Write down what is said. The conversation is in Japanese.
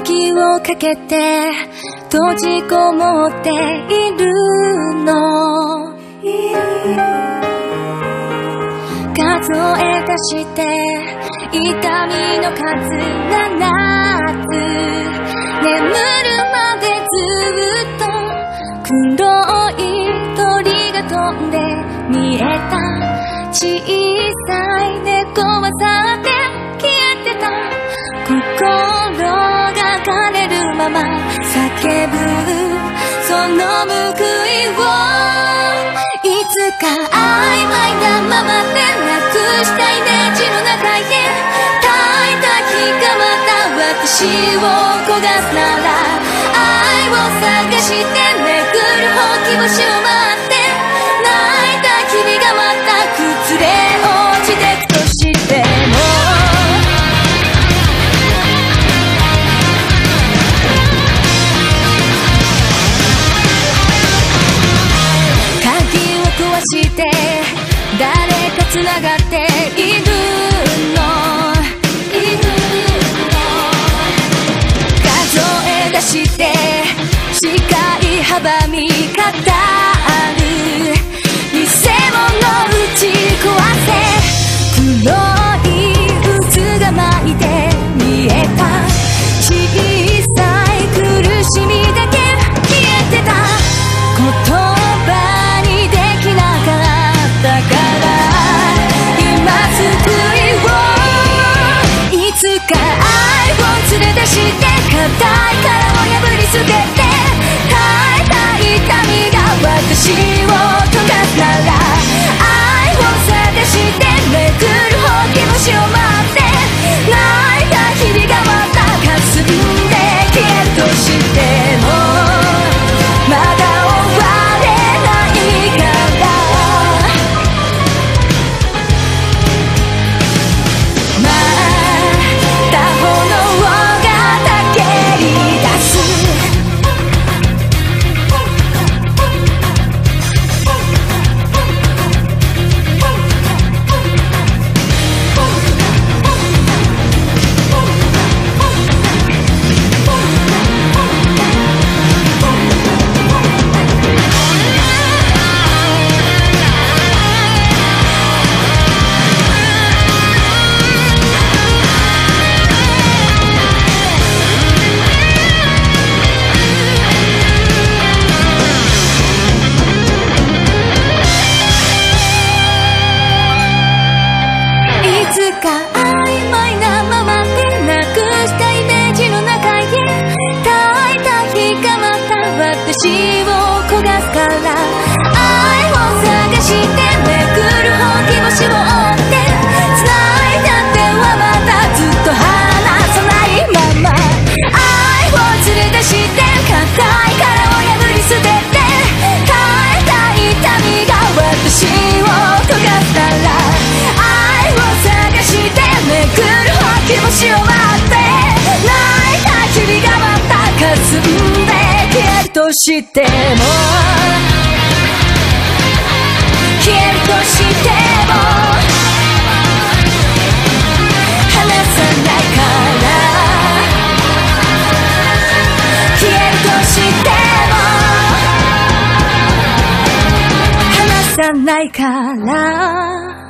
鍵をかけて閉じこもっているの。数え出して痛みの数7つ、眠るまでずっと黒い鳥が飛んで見えた。小さい猫は去って消えてた。心が枯れるまま叫ぶその報いを、いつか曖昧なままでなくしたイメージの中へ耐えた日がまた私を焦がすなら、愛を探して巡るほうき星を待って泣いた日々がまた崩れ落ちてくとしても、鍵を壊して誰か繋がっているの。数え出して視界阻み語る偽物打ち壊せ、黒い渦が巻いて見えた。小さい苦しみだけ消えてた。言葉にできなかったから今救いを、いつか愛を連れ出して硬い殻を破り捨てて耐えた痛みが私を溶かすなら、愛を探して巡るほうき星を待って泣いた日々がまた霞んで消えるとしても、まだ終われないからまた炎がたけり出す。曖昧なままでなくしたイメージの中へ耐えた日がまた私を焦がすから、愛を探して巡るほうき星を追って繋いだ手はまたずっと離さないまま、愛を連れ出して硬い殻を破り捨てて耐えた痛みが私を焦がすなら、愛を探して巡るほうき星を待って泣いた日々がまた霞んで消えるとしても、消えるとしても離さないから、消えるとしても離さないから。